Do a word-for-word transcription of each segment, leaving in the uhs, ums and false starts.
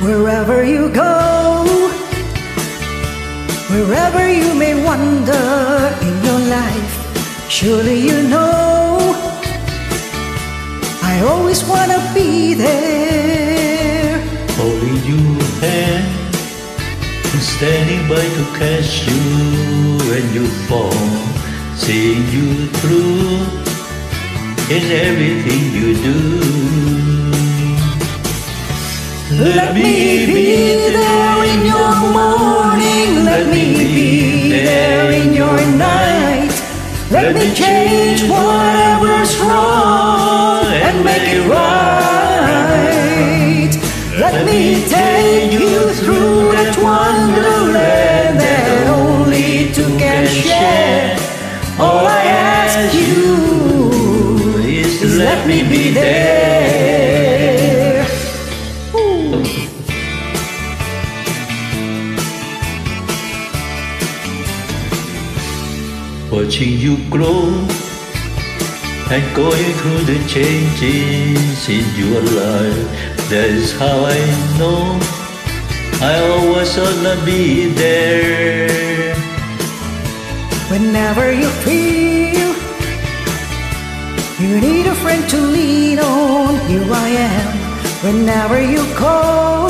Wherever you go, wherever you may wander in your life, surely you know I always wanna be there. Holding your hand and standing by to catch you when you fall, seeing you through in everything you do. Let me be there in your morning, let me be there in your night. Let me change whatever's wrong and make it right. Let me take you through that wonderland that only two can share. All I ask you is to let me be there. Ooh. Watching you grow and going through the changes in your life, that is how I know I always wanna be there. Whenever you feel you need a friend to lean on, here I am. Whenever you call,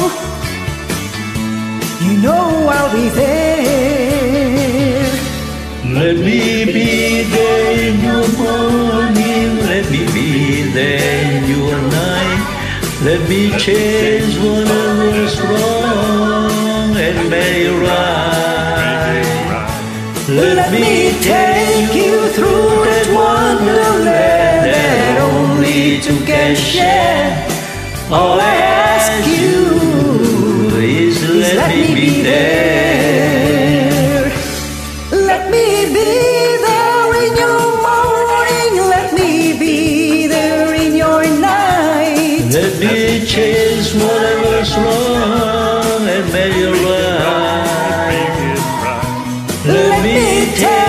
you know I'll be there. Let me be there in your morning, let me be there in your night. Let me change whatever's wrong and make it right. Let me take you through that wonderland that only two can share. All I ask you is let me be there. Let me be there in your morning, let me be there in your night. Let me change whatever's wrong and make it right. Let me take